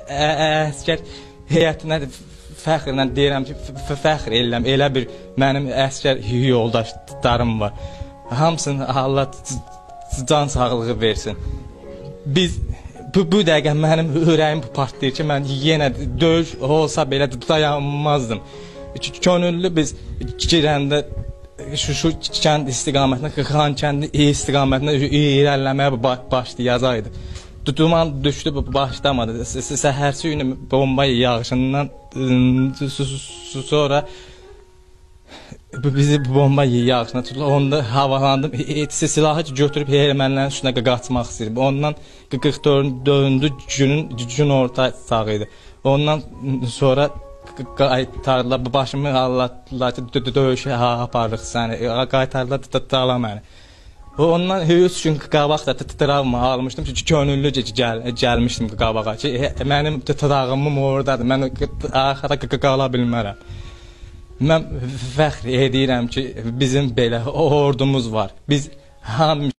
əskər heyətinə fəxrlə deyirəm ki, fəxr edirəm, elə bir mənim əskər yoldaşlarım var. Hamısının Allah can sağlığı versin. Biz bu dəqiqə mənim ürəyim partlayır ki, mən yenə döyüş olsa belə dayanmazdım. Könüllü biz girəndə şu kənd istiqamətinə, Xan kəndi istiqamətinə irəliləməyə başlayacaqdı. Duman düşdü, başlamadı. Səhərsi günü bomba yağışından sonra bizi bomba yağışına tutdular. Onda havalandım. Silahı götürüb ermənilərin üstünə qaçmaq istəyirdim. Ondan 44-cü gün orta sağ idi. Ondan sonra qaytardılar. Başımı aldılar ki, döyüşə aparırıq səni. Qaytardılar, dala məni. Ondan 3 gün qabaq da travma almışdım ki, könüllücə gəlmişdim qabağa ki, mənim travmım oradadır. Mən arxada qala bilmərəm. Mən fəxr edirəm ki, bizim belə ordumuz var. Biz